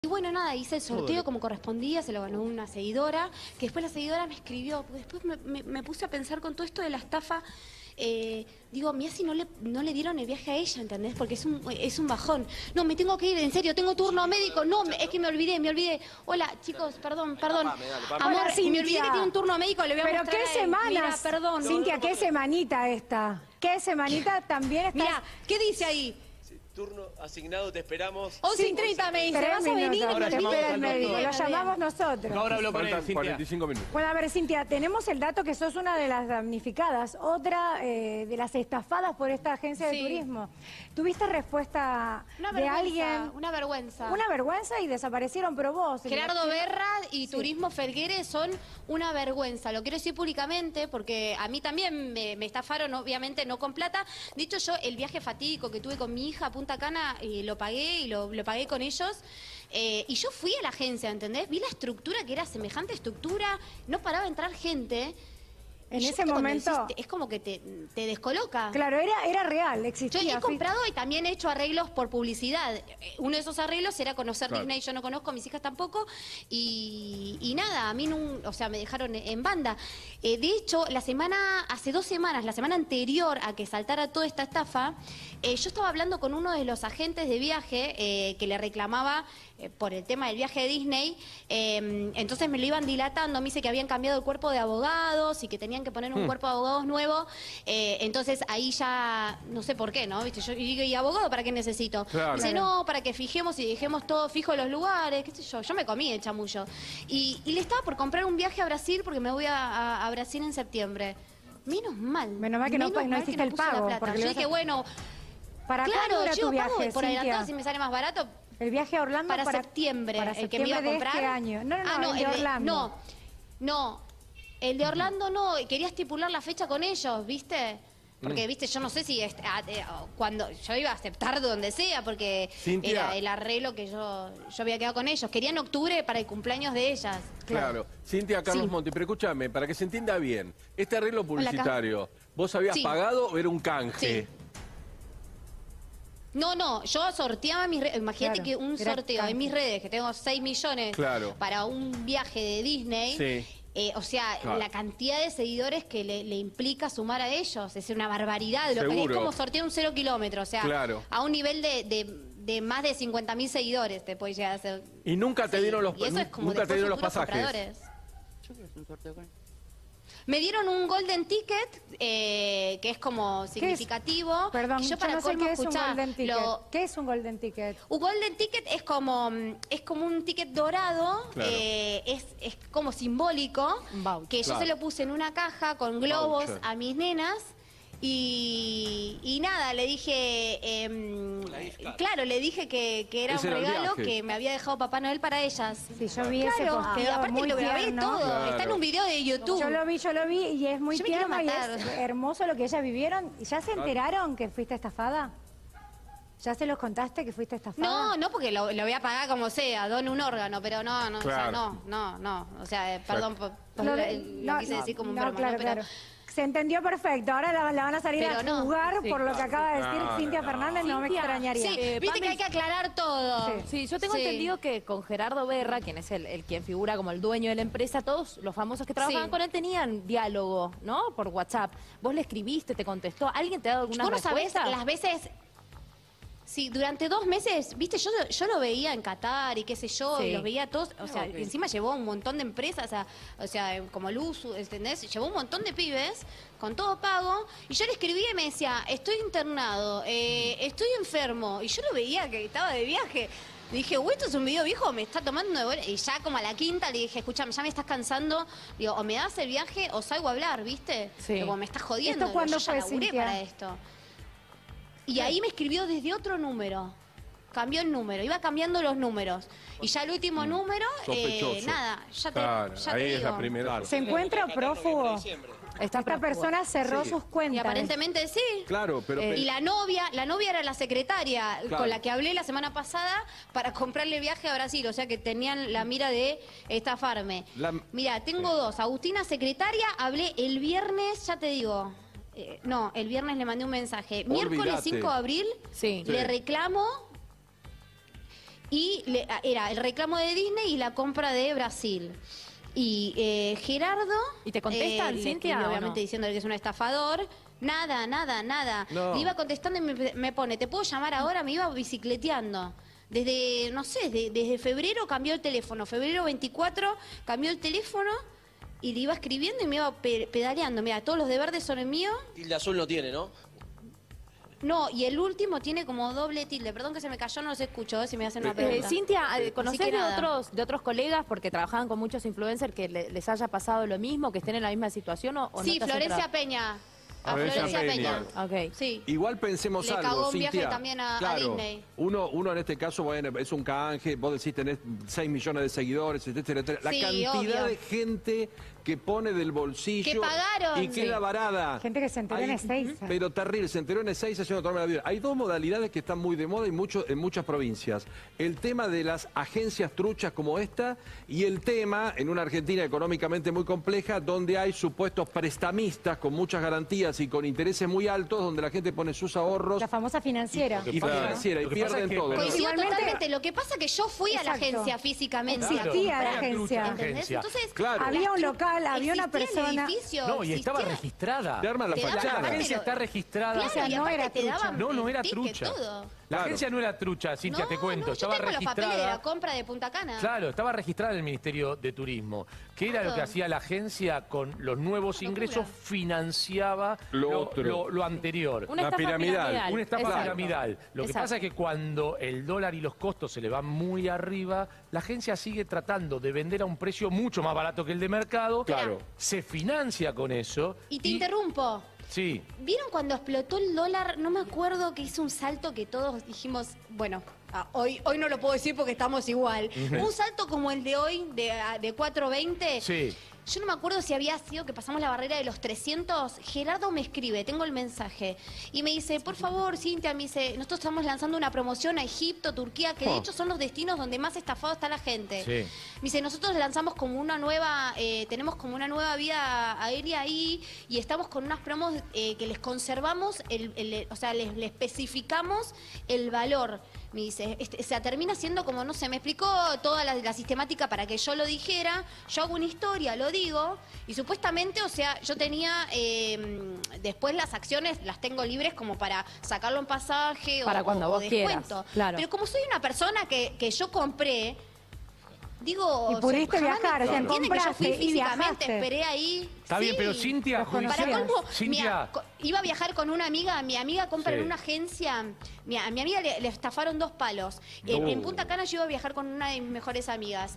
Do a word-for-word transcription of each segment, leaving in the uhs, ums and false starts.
Y bueno, nada, hice el sorteo como correspondía, se lo ganó una seguidora, que después la seguidora me escribió, porque después me, me, me puse a pensar con todo esto de la estafa, eh, digo, mira si no le, no le dieron el viaje a ella, ¿entendés? Porque es un, es un bajón. No, me tengo que ir, en serio, tengo turno médico, no, es que me olvidé, me olvidé. Hola, chicos, perdón, perdón. Amor, Hola, me olvidé que tiene un turno médico, le voy a Pero mostrar. qué semanas, Mira, perdón. Cintia, qué semanita esta. Qué semanita también está. Mira, ¿qué dice ahí? Turno asignado, te esperamos. once y treinta me dice, Tres ¿vas a venir? minutos, Me te olvidé. espera el médico, lo llamamos nosotros. Ahora hablo con él, Faltan Cintia. cuarenta y cinco minutos. Bueno, a ver, Cintia, tenemos el dato que sos una de las damnificadas, otra eh, de las estafadas por esta agencia de Sí. turismo. ¿Tuviste respuesta Una de vergüenza, alguien? una vergüenza. Una vergüenza y desaparecieron, pero vos... Gerardo Berra y Sí. Turismo Felgueres son una vergüenza. Lo quiero decir públicamente porque a mí también me, me estafaron, obviamente no con plata. De hecho, yo el viaje fatídico que tuve con mi hija a Punta Cana eh, lo pagué y lo, lo pagué con ellos. Eh, y yo fui a la agencia, ¿entendés? Vi la estructura que era semejante estructura, no paraba de entrar gente. En Y yo, ese cuando momento... decís, es como que te, te descoloca. Claro, era, era real, Yo existía. he comprado y también he hecho arreglos por publicidad. Eh, Uno de esos arreglos era conocer Claro. Disney, yo no conozco, mis hijas tampoco. Y, y nada, a mí no, o sea, me dejaron en banda. Eh, de hecho, la semana, hace dos semanas, la semana anterior a que saltara toda esta estafa, eh, yo estaba hablando con uno de los agentes de viaje eh, que le reclamaba eh, por el tema del viaje de Disney. Eh, entonces me lo iban dilatando, me dice que habían cambiado el cuerpo de abogados y que tenían que poner un cuerpo de abogados nuevo. Eh, entonces ahí ya, no sé por qué, ¿no? ¿Viste? Yo digo, ¿y abogado para qué necesito? Claro. Dice, no, para que fijemos y dejemos todo fijo en los lugares, qué sé yo. Yo me comí el chamullo. Y, y le estaba por comprar un viaje a Brasil porque me voy a, a- a Brasil en septiembre. Menos mal. Menos mal que no- no mal hiciste el puse la pago, plata. porque le Yo vas a- dije, bueno, ¿Para claro, cuándo era yo tu pago viaje, por adelantado Cintia? si me sale más barato. El viaje a Orlando Para, septiembre, para el que me iba a septiembre de comprar. este año. No, no, no, Ah, el de el Orlando. no, no, el de Orlando no, quería estipular la fecha con ellos, ¿viste? Porque, viste, yo no sé si este, ah, eh, cuando yo iba a aceptar donde sea, porque Cintia. era el arreglo que yo, yo había quedado con ellos. Quería en octubre para el cumpleaños de ellas. Claro. Cintia, Carlos Sí. Monti, pero escúchame, para que se entienda bien, este arreglo publicitario, ¿vos habías Sí. pagado o era un canje? Sí. No, no, yo sorteaba mis redes. Imagínate Claro, que un era sorteo canje. en mis redes, que tengo seis millones Claro. para un viaje de Disney. Sí. eh, o sea, Claro. la cantidad de seguidores que le, le implica sumar a ellos es una barbaridad. Lo que es Seguro. como sortear un cero kilómetro, o sea, Claro. a un nivel de, de, de más de cincuenta mil seguidores te puede llegar a hacer. Y nunca te Sí, dieron los, y eso es como nunca te después dieron los futuros pasajes. compradores. Me dieron un golden ticket, eh, que es como significativo. Perdón, y yo, para no sé colmo, qué es un escuchá, golden ticket. lo- ¿Qué es un golden ticket? Un golden ticket es como mm, es como un ticket dorado, Claro. eh, es, es como simbólico, Un voucher. que yo Claro. se lo puse en una caja con globos Voucher. a mis nenas. Y, y nada, le dije, em, claro, le dije que, que era Ese un era el regalo viaje. que me había dejado Papá Noel para ellas. Sí, yo vi ese Claro, posteo y aparte muy lo grabé tierno. todo, Claro. está en un video de YouTube. Yo lo vi, yo lo vi y es muy Yo me quiero tierno y matar. es hermoso lo que ellas vivieron. ¿Ya se enteraron que fuiste estafada? ¿Ya se los contaste que fuiste estafada? No, no, porque lo, lo voy a pagar como sea, dono un órgano, pero no, no, o sea, Claro. no, no, no. O sea, eh, perdón por, por No, lo, de- lo no, quise no, decir como un no, broma, claro, ¿no? Pero, claro. Se entendió perfecto. Ahora la, la van a salir Pero a no. juzgar Sí, por lo que claro. acaba de decir No, Cintia no, Fernández. No me Cintia, extrañaría. sí, Eh, viste Pame- que hay que aclarar todo. Sí. Sí, yo tengo Sí. entendido que con Gerardo Berra, quien es el, el quien figura como el dueño de la empresa, todos los famosos que trabajaban Sí. con él tenían diálogo, ¿no? Por WhatsApp. Vos le escribiste, te contestó. ¿Alguien te ha dado alguna Vos no sabés respuesta? las veces... Sí, durante dos meses, viste, yo, yo lo veía en Qatar y qué sé yo, Sí. y los veía todos, o sea, Ok. encima llevó un montón de empresas, o sea, o sea, como Luz, ¿entendés? Llevó un montón de pibes con todo pago, y yo le escribía y me decía, estoy internado, eh, estoy enfermo, y yo lo veía que estaba de viaje. Le dije, uy, esto es un video viejo, me está tomando de bola. Y ya como a la quinta le dije, escúchame, ya me estás cansando. Digo, o me das el viaje o salgo a hablar, ¿viste? Sí. Digo, me estás jodiendo. ¿Esto Digo, cuándo yo ya fue, laburé Cintia? para esto. Y ahí me escribió desde otro número. Cambió el número, iba cambiando los números. Y ya el último número, eh, Sospechoso. nada, ya te, Claro, ya ahí te es la digo. primera. ¿Se encuentra prófugo? Está Esta prófugo. persona cerró Sí. sus Y cuentas. aparentemente sí. Claro, pero... Eh, Y la novia, la novia era la secretaria Claro. con la que hablé la semana pasada para comprarle viaje a Brasil, o sea que tenían la mira de estafarme. La- Mira, tengo dos. Agustina, secretaria, hablé el viernes, ya te digo. eh, no, el viernes le mandé un mensaje. Miércoles Olvídate. cinco de abril Sí. le Sí. reclamo y le- era el reclamo de Disney y la compra de Brasil. Y eh, Gerardo... ¿Y te contestan, eh, le Cintia, escribió, o obviamente no? diciéndole que es un estafador. Nada, nada, nada. No. Le iba contestando y me, me pone, ¿te puedo llamar ahora? Me iba bicicleteando. Desde, no sé, de- desde febrero cambió el teléfono. Febrero veinticuatro cambió el teléfono y le iba escribiendo y me iba pe- pedaleando. Mira, todos los de verde son el mío. Tilde azul no tiene, ¿no? No, y el último tiene como doble tilde. Perdón que se me cayó, no los escucho, si me hacen una Eh, pregunta. Cintia, eh, ¿conocés Así que de nada. otros, de otros colegas, porque trabajaban con muchos influencers, que le- les haya pasado lo mismo, que estén en la misma situación o, o no Sí, te has Florencia enterado? Peña. A Florencia Florencia Peña. Peña. Ok. Sí. Igual pensemos Le algo, cagó un Cintia. viaje también a- a claro, Disney. Uno, uno en este caso, bueno, es un canje, vos decís tenés seis millones de seguidores, etcétera, etcétera. La Sí, cantidad obvio. de gente que pone del bolsillo Que pagaron. y queda Sí. varada. Gente que se enteró en Hay- Ezeiza. Pero terrible, se enteró en Ezeiza haciendo tomarme la vida. Hay dos modalidades que están muy de moda y mucho, en muchas provincias. El tema de las agencias truchas como esta y el tema, en una Argentina económicamente muy compleja, donde hay supuestos prestamistas con muchas garantías y con intereses muy altos, donde la gente pone sus ahorros La famosa financiera. y Claro. financiera y Lo que pasa pierden es que- todo. pero- Coincido Igualmente- totalmente. Lo que pasa es que yo fui a la Exacto. agencia físicamente. Claro. a Existía la comprar, agencia. ¿entendés? Agencia. Entonces, Claro. Había las un tru- local, había una existía el persona- edificio, No, y estaba existía- registrada. Te arman la Te daban La fachada. aparte agencia lo- está registrada. Claro, O sea, y no aparte era te trucha. daban No, no el era ticket, trucha. todo. La Claro. agencia no era trucha, Cintia, no, te cuento. no, estaba yo tengo los papeles de registrada. la compra de Punta Cana. Claro, estaba registrada en el Ministerio de Turismo. ¿Qué era lo que Claro. hacía la agencia con los nuevos Una locura. ingresos? Financiaba Lo lo, otro. lo- lo anterior. Una La estafa piramidal. piramidal. Una estafa Exacto. piramidal. Lo que Exacto. pasa es que cuando el dólar y los costos se le van muy arriba, la agencia sigue tratando de vender a un precio mucho más barato que el de mercado. Claro. Se financia con eso. Y te interrumpo. Sí. ¿Vieron cuando explotó el dólar? No me acuerdo que hizo un salto que todos dijimos, bueno, ah, hoy, hoy no lo puedo decir porque estamos igual. Un salto como el de hoy, de, ah, de cuatro veinte. Sí. Yo no me acuerdo si había sido que pasamos la barrera de los trescientos. Gerardo me escribe, tengo el mensaje. Y me dice, por favor, Cintia, me dice, nosotros estamos lanzando una promoción a Egipto, Turquía, que de Oh. hecho son los destinos donde más estafado está la gente. Sí. Me dice, nosotros lanzamos como una nueva, eh, tenemos como una nueva vía aérea ahí y estamos con unas promos eh, que les conservamos, el, el- o sea, les, les especificamos el valor. Me dice, este, o sea, termina siendo como, no sé, me explicó toda la, la sistemática para que yo lo dijera, yo hago una historia, lo digo, y supuestamente, o sea, yo tenía, eh, después las acciones las tengo libres como para sacarlo en pasaje Para o, cuando o vos descuento. quieras, claro. Pero como soy una persona que, que yo compré, digo... Y pudiste jamás me- viajar, o sea, entienden que yo fui compraste y físicamente, viajaste. esperé ahí. Está bien, Sí. pero Cintia, Los conocías. Para judicial- colmo, Cintia, mira, co- iba a viajar con una amiga, mi amiga compra Sí. en una agencia, mi- a mi amiga le, le estafaron dos palos. En, en Punta Cana yo iba a viajar con una de mis mejores amigas.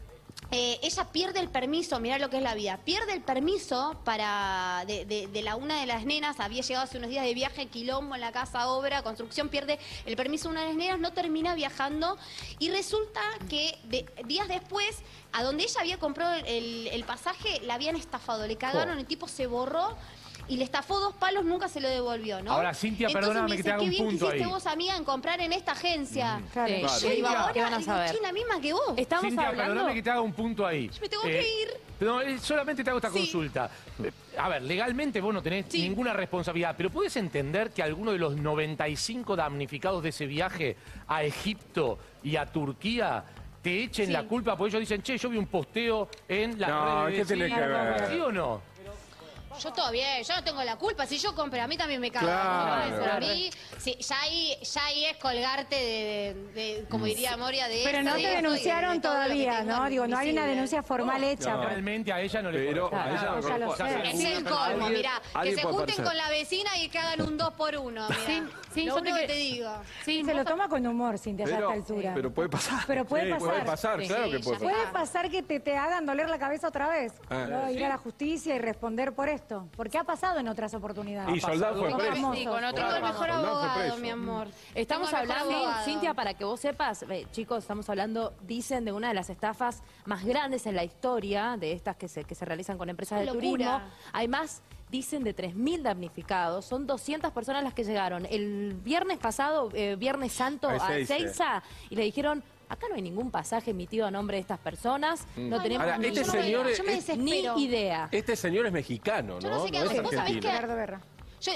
Eh, ella pierde el permiso, mirá lo que es la vida, pierde el permiso para de, de- de la una de las nenas, había llegado hace unos días de viaje, quilombo en la casa, obra, construcción, pierde el permiso de una de las nenas, no termina viajando y resulta que de- días después, a donde ella había comprado el, el pasaje, la habían estafado, le cagaron, Oh. el tipo se borró. Y le estafó dos palos, nunca se lo devolvió, ¿no? Ahora, Cintia, Entonces perdóname me que dice, te haga qué un bien que punto hiciste ahí. vos, amiga, en comprar en esta agencia. Claro. Sí. Claro. Yo digo, Cintia, ahora, ¿qué van a digo, saber? che, la misma que vos. Estamos Cintia, hablando... perdóname que te haga un punto ahí. Yo me tengo que ir. No, eh, solamente te hago esta Sí. consulta. Eh, A ver, legalmente vos no tenés Sí. ninguna responsabilidad, pero ¿puedes entender que alguno de los noventa y cinco damnificados de ese viaje a Egipto y a Turquía te echen Sí. la culpa? Porque ellos dicen, che, yo vi un posteo en las No, redes. ¿qué tiene sí, que ver? ¿Sí o no? Yo todo bien, yo no tengo la culpa. Si yo compré, a mí también me cagan. Claro. ¿no? Pero a mí, sí, ya, ahí, ya ahí es colgarte de, de- de- como diría Moria, de Pero esto, no de te esto y de- denunciaron de todo lo que todavía, tengo ¿no? Digo, no hay una invisible. denuncia formal hecha. por- Realmente a ella no le Pero corresponde a ella nada. no ya lo O sea, sé. si Es el alguna colmo, persona- Alguien- mirá. Que alguien se puede junten aparecer. con la vecina y que hagan un dos por uno, mirá. Sí, sí, Lo yo único te- que te digo. Sí, Se lo vos- toma con humor, Cintia, ya a Pero, esta altura. pero puede pasar. Pero puede Sí, pasar. Puede pasar, Sí. claro Sí, que puede ya pasar. Puede pasar que te, te hagan doler la cabeza otra vez, Ah, ¿no? sí. Ir a la justicia y responder por esto. Porque ha pasado en otras oportunidades. Y Soldado fue Con preso. famosos. Sí, con otro Tengo el mejor Soldado fue abogado, preso. mi amor. Estamos Tengo el mejor hablando, abogado. Cintia, para que vos sepas, eh, chicos, estamos hablando, dicen, de una de las estafas más grandes en la historia, de estas que se, que se realizan con empresas de Locura. turismo. Hay más, dicen, de tres mil damnificados. Son doscientas personas las que llegaron el viernes pasado, eh, Viernes Santo, A a Ezeiza. Ezeiza, y le dijeron... Acá no hay ningún pasaje emitido a nombre de estas personas. No Ay, tenemos Ahora, ni, este yo no me- señor yo me es- ni desespero. idea. Este señor es mexicano, ¿no? Yo no sé qué es hacer. ¿Vos sabés argentino. qué? Gerardo Berra. Yo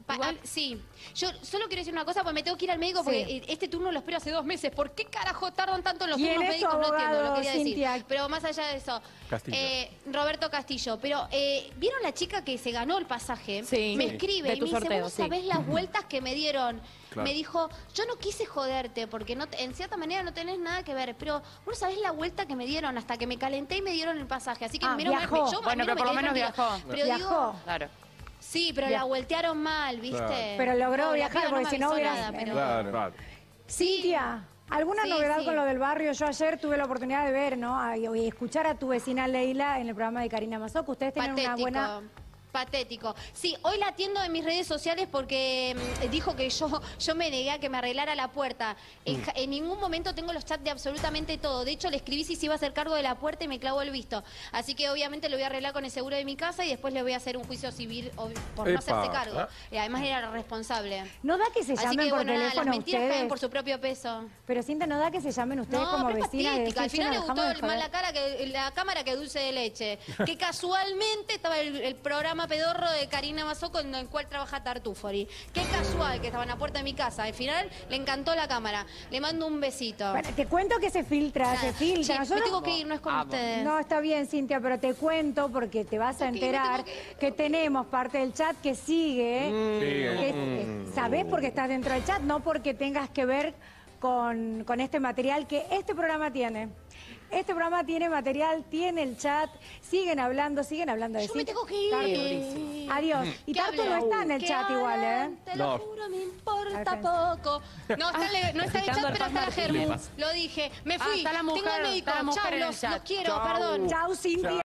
Pa- Igual- a- sí, yo solo quiero decir una cosa, porque me tengo que ir al médico, porque Sí. eh, este turno lo espero hace dos meses. ¿Por qué carajo tardan tanto en los ¿Quién turnos es tu médicos? No entiendo, lo abogado, quería Cintia? decir. Pero más allá de eso, Castillo. eh, Roberto Castillo. Pero, eh, ¿vieron la chica que se ganó el pasaje? Sí. Me Sí. escribe De y tu me dice, sorteo, ¿vos sí. sabés las vueltas que me dieron? Claro. Me dijo, yo no quise joderte, porque no te- en cierta manera no tenés nada que ver, pero vos no sabés la vuelta que me dieron hasta que me calenté y me dieron el pasaje. Así que Ah, menos mal- viajó. yo, a mí Bueno, no pero me por lo quedé menos tranquila. viajó. Pero Viajó. digo, Claro. sí, pero Viajó. la voltearon mal, ¿viste? Claro. Pero logró No, la viajar, piba no porque me si no avisó hubiera- nada, pero- Claro, claro. Cintia, ¿alguna Sí, novedad sí. con lo del barrio? Yo ayer tuve la oportunidad de ver, ¿no? A- y escuchar a tu vecina Leila en el programa de Karina Mazoco. Ustedes tienen Patético. una buena... Patético. Sí, hoy la atiendo en mis redes sociales porque mm, dijo que yo, yo me negué a que me arreglara la puerta. En, ja- en ningún momento tengo los chats de absolutamente todo. De hecho, le escribí si se iba a hacer cargo de la puerta y me clavó el visto. Así que obviamente lo voy a arreglar con el seguro de mi casa y después le voy a hacer un juicio civil ob- por no Epa. hacerse cargo. Y además era responsable. ¿No da que se Así llamen que por bueno, nada, las teléfono mentiras ustedes? pagan por su propio peso. Pero Cintia, ¿no da que se llamen ustedes No, como pero es vecinas? y patética. Al decir, final "Che, le nos gustó dejamos el- de más joder"? la cara que la cámara que dulce de leche. Que casualmente estaba el, el programa pedorro de Karina Mazoco en el cual trabaja Tartufori. Qué casual que estaba en la puerta de mi casa. Al final le encantó la cámara. Le mando un besito. Bueno, te cuento que se filtra, Nada. se filtra. Sí, me Nosotros- tengo que ir, no es con ustedes. No, está bien, Cintia, pero te cuento porque te vas a Ok, me enterar tengo que ir. que tenemos parte del chat que sigue. que es- eh, ¿Sabés porque estás dentro del chat? No porque tengas que ver con, con este material que este programa tiene. Este programa tiene material, tiene el chat, siguen hablando, siguen hablando de Yo me Cintia. tengo que ir. Tartu. Adiós. Y ¿Qué Tartu no habló? está en el ¿Qué chat igual, ¿eh? hablan? Te lo No. juro, me importa Argentina. poco. No está, en el- no está en el chat, Citando al pero está la Paz Germu. Martínez. Lo dije. Me Ah, fui. está la mujer, Tengo médico. está la mujer Chau, en el los, chat. los quiero, Chau. perdón. Chau, Cintia.